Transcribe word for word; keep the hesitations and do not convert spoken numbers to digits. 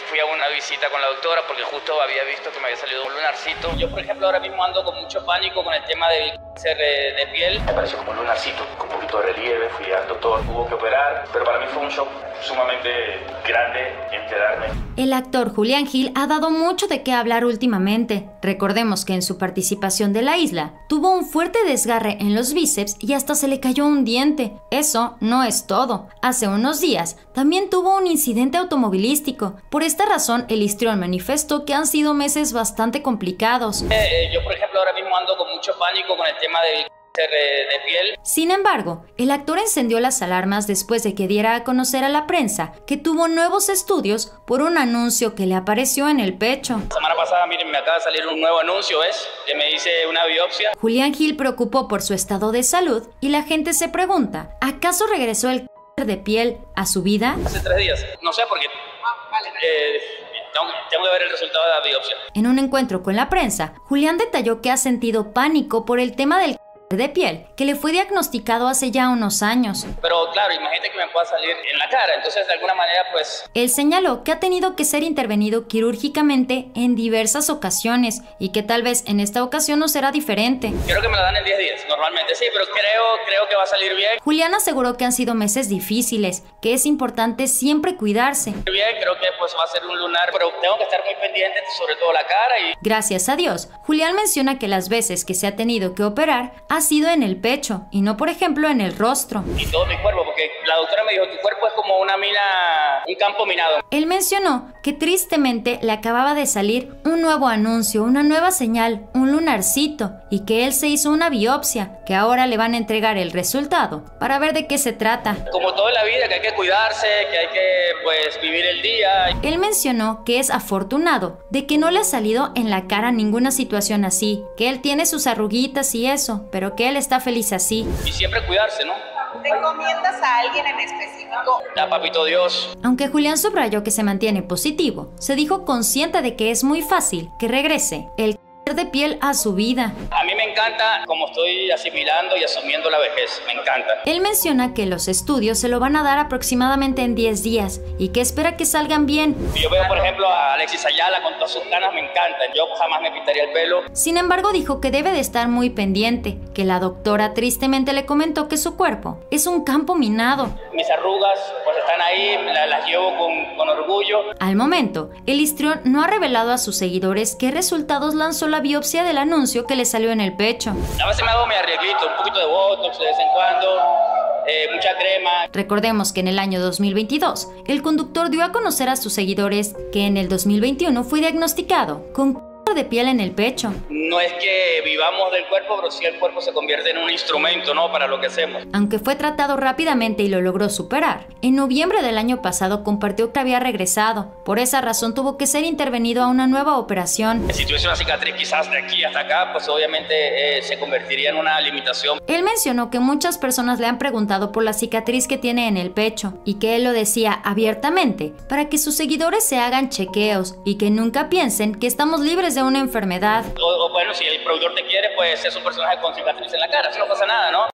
fui a una visita con la doctora porque justo había visto que me había salido un lunarcito. Yo, por ejemplo, ahora mismo ando con mucho pánico con el tema del cáncer de, de piel. Me pareció como un lunarcito, con un poquito de relieve. Fui al doctor, hubo que operar, pero para mí fue un shock sumamente grande enterarme. El actor Julián Gil ha dado mucho de qué hablar últimamente. Recordemos que en su participación de La Isla tuvo un fuerte desgarre en los bíceps y hasta se le cayó un diente. Eso no es todo. Hace unos días también tuvo un incidente automovilístico. Por esta razón, el histrión manifestó que han sido meses bastante complicados. Eh, eh, yo, por ejemplo, ahora mismo ando con mucho pánico con el tema del cáncer de, de piel. Sin embargo, el actor encendió las alarmas después de que diera a conocer a la prensa que tuvo nuevos estudios por un anuncio que le apareció en el pecho. La semana pasada, miren, me acaba de salir un nuevo anuncio, ¿ves? Que me hice una biopsia. Julián Gil preocupó por su estado de salud y la gente se pregunta, ¿acaso regresó el cáncer de piel a su vida? Hace tres días, no sé por qué. Ah, vale. Eh, tengo, tengo que ver el resultado de la biopsia. En un encuentro con la prensa, Julián detalló que ha sentido pánico por el tema del de piel, que le fue diagnosticado hace ya unos años. Pero claro, imagínate que me pueda salir en la cara, entonces de alguna manera pues... Él señaló que ha tenido que ser intervenido quirúrgicamente en diversas ocasiones y que tal vez en esta ocasión no será diferente. Creo que me la dan en diez días, normalmente sí, pero creo, creo que va a salir bien. Julián aseguró que han sido meses difíciles, que es importante siempre cuidarse. Bien, creo que pues va a ser un lunar, pero tengo que estar muy pendiente, sobre todo la cara y... Gracias a Dios, Julián menciona que las veces que se ha tenido que operar ha sido en el pecho y no, por ejemplo, en el rostro. Y todo mi cuerpo, porque la doctora me dijo, tu cuerpo es como una mina, un campo minado. Él mencionó que tristemente le acababa de salir un nuevo anuncio, una nueva señal, un lunarcito, y que él se hizo una biopsia, que ahora le van a entregar el resultado para ver de qué se trata. Como todo en la vida, que hay que cuidarse, que hay que, pues, vivir el día. Él mencionó que es afortunado de que no le ha salido en la cara ninguna situación así, que él tiene sus arruguitas y eso, pero que él está feliz así. Y siempre cuidarse, ¿no? ¿Te encomiendas a alguien en específico? A papito Dios. Aunque Julián subrayó que se mantiene positivo, se dijo consciente de que es muy fácil que regrese el cáncer de piel a su vida. A mí me encanta como estoy asimilando y asumiendo la vejez, me encanta. Él menciona que los estudios se lo van a dar aproximadamente en diez días y que espera que salgan bien. Yo veo, por ejemplo, a Alexis Ayala con todas sus canas, me encanta. Yo jamás me pintaría el pelo. Sin embargo, dijo que debe de estar muy pendiente, que la doctora tristemente le comentó que su cuerpo es un campo minado. Mis arrugas pues están ahí, las, las llevo con, con orgullo. Al momento, el histrión no ha revelado a sus seguidores qué resultados lanzó la biopsia del anuncio que le salió en el pecho. A veces me hago mi arreglito, un poquito de botox de vez en cuando, eh, mucha crema. Recordemos que en el año dos mil veintidós, el conductor dio a conocer a sus seguidores que en el dos mil veintiuno fue diagnosticado con cáncer de piel en el pecho. No es que vivamos del cuerpo, pero sí el cuerpo se convierte en un instrumento, ¿no? Para lo que hacemos. Aunque fue tratado rápidamente y lo logró superar, en noviembre del año pasado compartió que había regresado. Por esa razón tuvo que ser intervenido a una nueva operación. Si tuviese una cicatriz quizás de aquí hasta acá, pues obviamente eh, se convertiría en una limitación. Él mencionó que muchas personas le han preguntado por la cicatriz que tiene en el pecho y que él lo decía abiertamente para que sus seguidores se hagan chequeos y que nunca piensen que estamos libres de una enfermedad. O, o bueno, si el productor te quiere, pues es un personaje con cicatriz en la cara, eso no pasa nada, ¿no?